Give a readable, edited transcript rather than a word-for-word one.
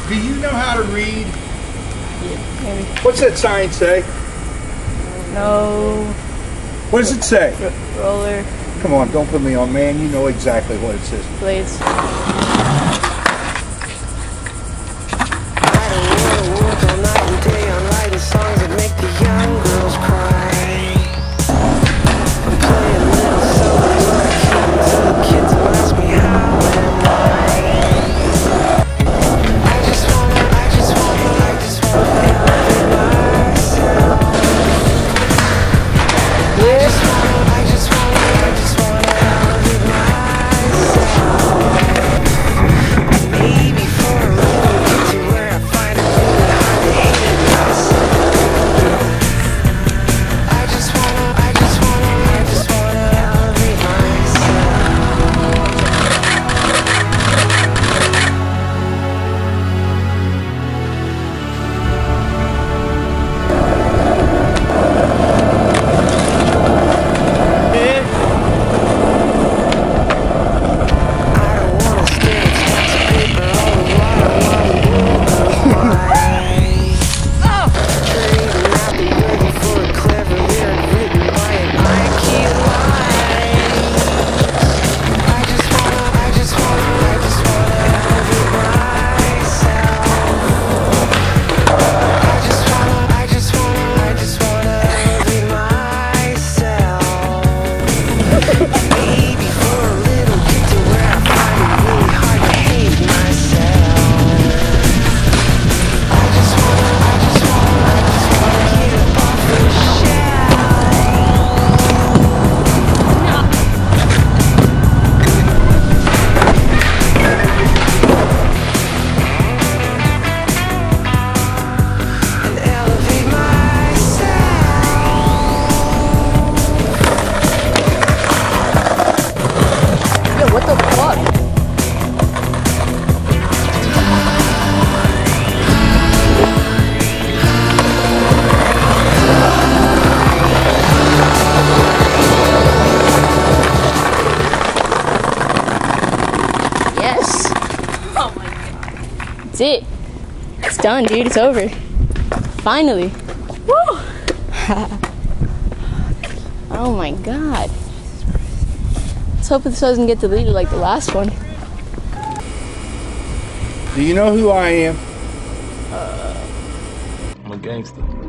Do you know how to read? Yeah, maybe. What's that sign say? No. What does it say? Roller. Come on, don't put me on, man. You know exactly what it says. Blades. What the fuck? Yes. Oh my god. That's it. It's done, dude. It's over. Finally. Woo! Oh my god. Let's hope this doesn't get deleted like the last one. Do you know who I am? I'm a gangster.